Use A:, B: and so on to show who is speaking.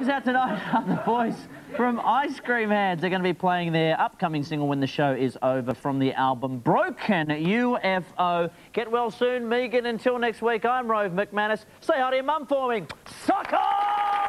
A: us out tonight are the boys from Ice Cream Hands. They're going to be playing their upcoming single when the show is over from the album Broken UFO. Get well soon, Megan. Until next week, I'm Rove McManus. Say hi to your mum for me. Suck on!